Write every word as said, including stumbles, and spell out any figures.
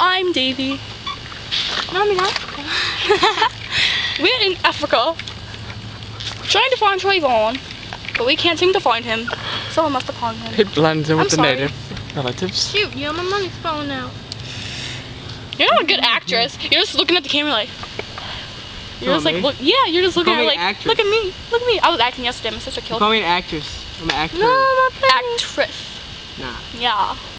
I'm Davy. No, I'm not. We're in Africa, trying to find Trayvon, but we can't seem to find him. Someone must have found him. He blends in I'm with the sorry. native relatives. Shoot, you know my money's falling out. You're not a good actress. You're just looking at the camera like. You're Who, just like, me? look. Yeah, you're just looking Call at me like, an actress. look at me, look at me. I was acting yesterday. My sister killed Call me. me an actress. I'm an actor. No, I'm not actress. Nah. Yeah.